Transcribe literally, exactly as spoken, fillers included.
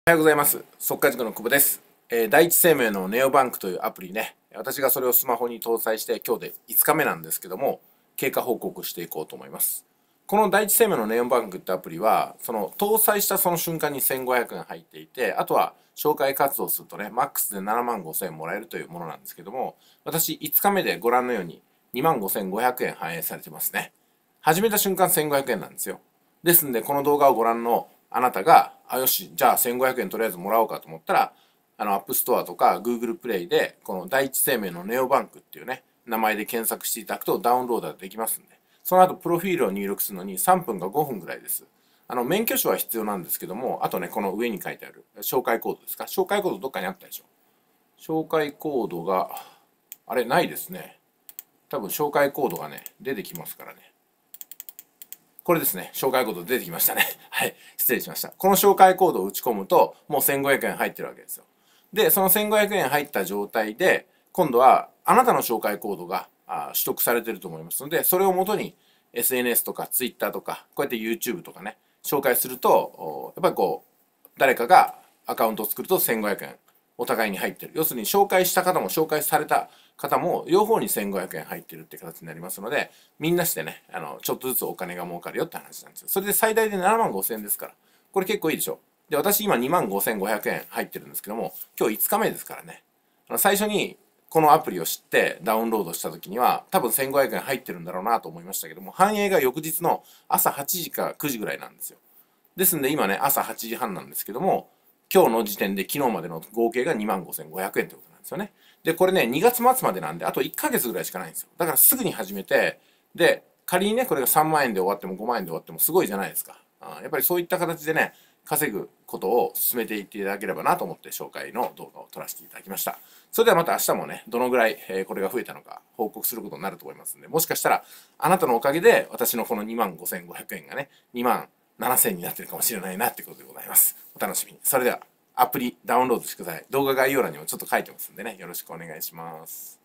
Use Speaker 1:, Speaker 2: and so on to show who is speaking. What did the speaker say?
Speaker 1: おはようございます。速稼塾の久保です。えー、第一生命のネオバンクというアプリね、私がそれをスマホに搭載して今日でいつかめなんですけども、経過報告していこうと思います。この第一生命のネオバンクってアプリは、その搭載したその瞬間にせんごひゃくえん入っていて、あとは紹介活動するとね、マックスでななまんごせんえんもらえるというものなんですけども、私いつかめでご覧のようににまんごせんごひゃくえん反映されてますね。始めた瞬間せんごひゃくえんなんですよ。ですんで、この動画をご覧のあなたが、あ、よし、じゃあせんごひゃくえんとりあえずもらおうかと思ったら、あの、App Store とか Google Play で、この第一生命のネオバンクっていうね、名前で検索していただくとダウンロードができますんで、その後、プロフィールを入力するのにさんぷんかごふんぐらいです。あの、免許証は必要なんですけども、あとね、この上に書いてある、紹介コードですか。紹介コードどっかにあったでしょ。紹介コードが、あれ、ないですね。多分、紹介コードがね、出てきますからね。これですね。紹介コード出てきましたね。はい。失礼しました。この紹介コードを打ち込むと、もうせんごひゃくえん入ってるわけですよ。で、そのせんごひゃくえん入った状態で、今度はあなたの紹介コードが取得されていると思いますので、それをもとに エスエヌエス とか Twitter とか、こうやって YouTube とかね、紹介すると、やっぱりこう、誰かがアカウントを作るとせんごひゃくえんお互いに入ってる。要するに紹介した方も紹介された方も両方にせんごひゃくえん入ってるって形になりますので、みんなしてね、あの、ちょっとずつお金が儲かるよって話なんですよ。それで最大でななまんごせんえんですから。これ結構いいでしょ。で、私今にまんごせんごひゃくえん入ってるんですけども、今日いつかめですからね。あの最初にこのアプリを知ってダウンロードした時には多分せんごひゃくえん入ってるんだろうなと思いましたけども、反映が翌日の朝はちじかくじぐらいなんですよ。ですんで今ね、朝はちじはんなんですけども、今日の時点で昨日までの合計がにまんごせんごひゃくえんということなんですよね。で、これね、にがつ末までなんで、あといっかげつぐらいしかないんですよ。だからすぐに始めて、で、仮にね、これがさんまんえんで終わってもごまんえんで終わってもすごいじゃないですか。あやっぱりそういった形でね、稼ぐことを進めていっていただければなと思って紹介の動画を撮らせていただきました。それではまた明日もね、どのぐらいこれが増えたのか報告することになると思いますんで、もしかしたらあなたのおかげで私のこのにまんごせんごひゃくえんがね、にまんななせんになってるかもしれないなってことでございます。お楽しみに。それではアプリダウンロードしてください。動画概要欄にもちょっと書いてますんでね、よろしくお願いします。